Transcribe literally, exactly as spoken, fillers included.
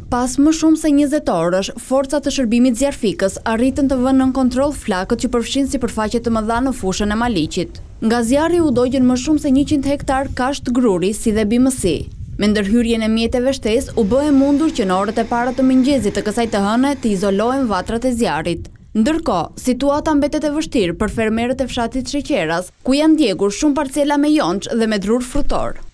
Pas më shumë se njëzet orësh, forcat të shërbimit zjarfikës arritën të vënë nën kontroll flakët që përfshin sipërfaqe të mëdha në fushën e Maliqit. Nga zjarri u dogën më shumë se njëqind hektar kasht gruri si dhe bimësi. Me ndërhyrjen e mjeteve shtesë u bë e mundur që në orët e para të mëngjesit të kësaj të hëne të izolohen vatrat e zjarrit. Ndërkohë, situata mbetet e vështirë për fermerët e fshatit Sheqeras, ku janë ndjekur shumë parcela me jonç dhe me drur frutor.